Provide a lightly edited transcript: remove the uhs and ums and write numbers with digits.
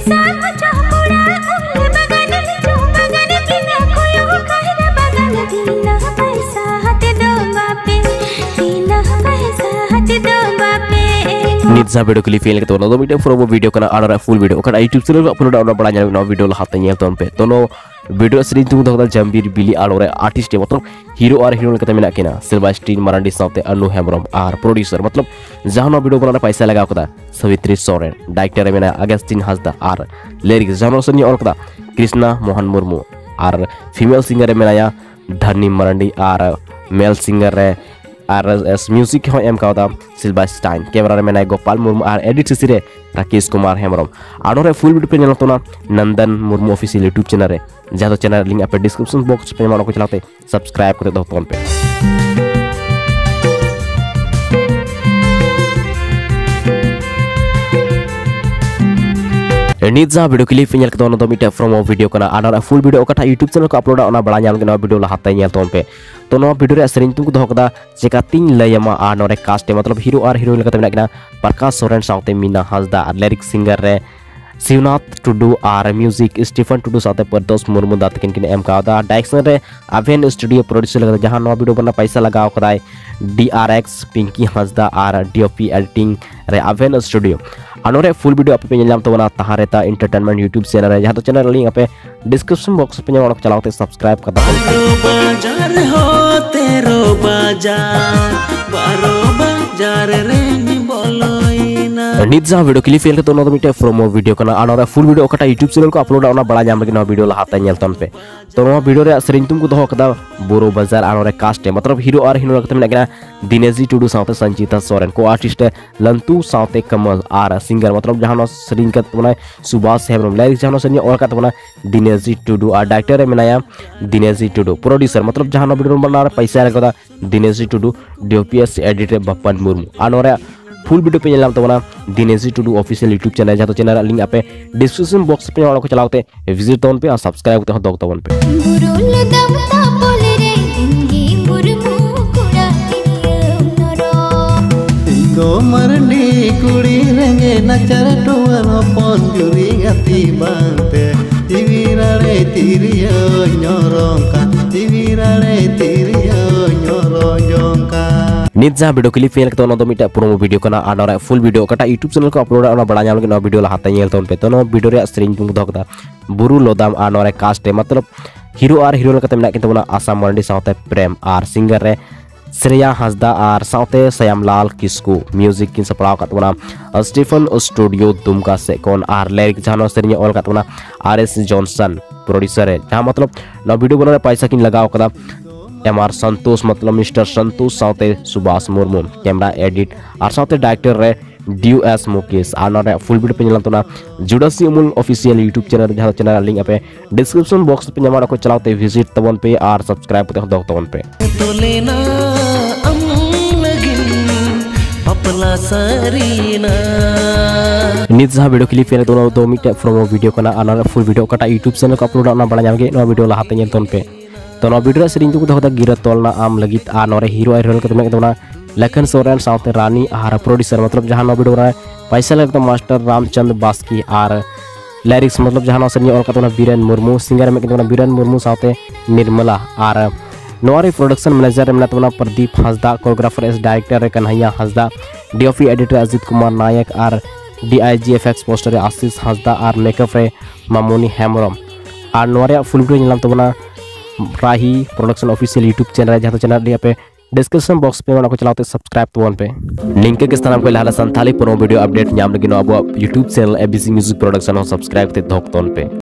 Nitza video clip yang kita nonton video promo video kena ada full video kan YouTube channel upload ada banyak video lah hatanya ton pe tono video sering tunggu dokter Jambir Billy alore artist ya मतलब hero और heroine kata mina kena Sylvester Marandi साथे अनु हेम्ब्रम और producer मतलब जहां video बनाने पैसा लगा कदा सवित्री सोरेन डायरेक्टर में अगस्टिन हसदा और लिरिक्स जहां सनी और कदा कृष्णा मोहन मुर्मू और फीमेल सिंगर में आया धनी मरांडी और मेल सिंगर रे RS म्यूजिक हो एम काउदा सिल्वास्टाइन कैमरा में नाय गोपाल मुर्मू और एडिट सिरे राकेश कुमार हेम्ब्रम आडोरे फुल वीडियो पे नलतोना Nandan Murmu official YouTube channel रे जहां चैनल लिंक पे डिस्क्रिप्शन बॉक्स पे मानो को चलाते सब्सक्राइब कर दो फोन पे Nitza video clip nyel kita nonton mite from video kana ada full video kata YouTube channel ko upload ona bala nyal kena video lah hatai nyel ton pe to no video re sering tu doh kada jeka ting layama anore cast मतलब hero और heroine kata mina Prakash Soren साथे मीना हसदा और lyric singer रे शिवनाथ टुडू और music Stephen Tudu साथे परदोस मुर्मू दातकिन किन M कादा direction रे अवेन स्टूडियो प्रोड्यूसर कदा जहां नो वीडियो बना पैसा लगाओ कदाय DRX पिंकी हसदा और DOP एडिटिंग रे अवेन स्टूडियो अनोरे फुल वीडियो पे nyam to wana tahareta entertainment YouTube channel रे जहां तो चैनल लिंक पे डिस्क्रिप्शन बॉक्स पे nyam चलाओ सब्सक्राइब कर दो बाजार हो तेरो बाजार रे नि बोलोइना Nitza video clip yang kita nonton mite promo video kana anora full video kata YouTube channel ko upload ona bala nyam lagi na video lah hata nyel ton pe to no video re sering tum ko doh kada boro bazar anore cast मतलब hero और heroine kata mina Dinesh Tudu साथे संचिता सोरेन को artist लंतू साथे कमल are singer मतलब जहां सरिन का बना Subhash Hembrom lyrics जहां सनी और का बना दिनेश टुडू और डायरेक्टर बनाया दिनेश टुडू प्रोड्यूसर मतलब जहां वीडियो बना पैसा लगा दिनेश टुडू DOPS एडिटर बप्पन मुर्मू अनोरे फुल वीडियो पे nyam तो बना Dinesh Tudu official YouTube channel जहां तो चैनल लिंक पे डिस्क्रिप्शन बॉक्स पे और को चलाते विजिट तोन पे और सब्सक्राइब करते हो दोग तोन पे मरनी कुड़ी रेंगे नचर टुअन पन जुरी गति बांते तिवीरारे तिरियो ñorongka तिवीरारे तिरियो ñorongka Nitza video clip yang kita nonton mite promo video kana ada full video kata YouTube channel ko upload ona bala nyam lagi na video lah hata nyel ton pe to no video re stream tung doh kata buru lodam anore cast मतलब hero और heroine kata mina kita bana Asam Marandi साथे प्रेम और singer रे श्रेया हसदा और साथे सयामलाल Kisku music किन सपड़ाव कतवना स्टीफन स्टूडियो दुमका से कौन और लिरिक जहां सरिया ऑल कतवना RS जॉनसन प्रोड्यूसर है जहां मतलब ना वीडियो बनाने पैसा किन लगाओ कदा MR संतोष मतलब मिस्टर संतोष साथे सुभाष मुर्मू कैमरा एडिट और साथे डायरेक्टर रे DUS मुकेश और फुल वीडियो पे nyam तो जुडसी अमूल ऑफिशियल YouTube चैनल जहां चैनल लिंक पे डिस्क्रिप्शन बॉक्स पे nyam को चलाते विजिट तवन पे और सब्सक्राइब करते हो तवन पे Nitza video clip yang itu do mite promo video kana another full video kata YouTube channel ko upload na bala nyamge no video lah hatanya ton pe to no video sering tu hoda gira tolna am lagi anore hero heroine kata na Lakhan Soren साथे रानी are producer मतलब जहां no video रहा पैसा लगता master Ramchandra Baski और lyrics मतलब जहां सनी और कतना बीरन मुर्मू सिंगर में कतना बीरन मुर्मू साथे निर्मला और नोरी प्रोडक्शन मैनेजर में तोना प्रदीप हसदा कोरियोग्राफर एस director Kanhaiya Hansda DOP editor Ajit Kumar Nayak और DIGFX पोस्टर आशीष हसदा और मेकअप रे मामोनी हेम्ब्रम और नोरिया फुल वीडियो nyam तोना राही प्रोडक्शन ऑफिशियल YouTube चैनल जहां चैनल लिया पे डिस्क्रिप्शन बॉक्स पे को चलाते सब्सक्राइब तो वन पे लिंक के स्थान पे लहला Santali pro video update nyam lagi no abo YouTube channel ABC Music Production हो सब्सक्राइब ते धोक तोन पे।